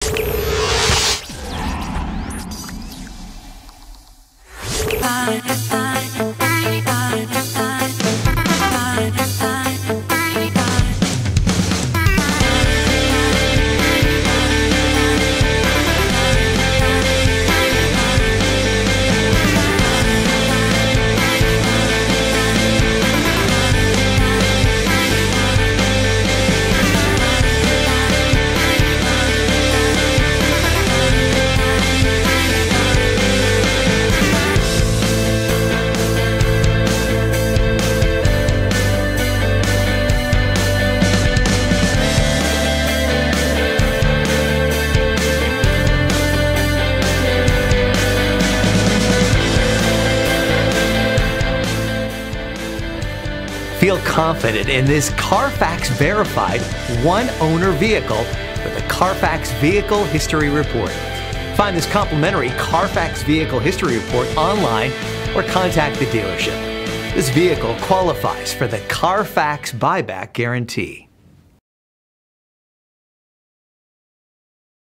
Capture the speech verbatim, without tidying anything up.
Feel confident in this CARFAX verified one-owner vehicle with the CARFAX Vehicle History Report. Find this complimentary CARFAX Vehicle History Report online or contact the dealership. This vehicle qualifies for the CARFAX buyback guarantee.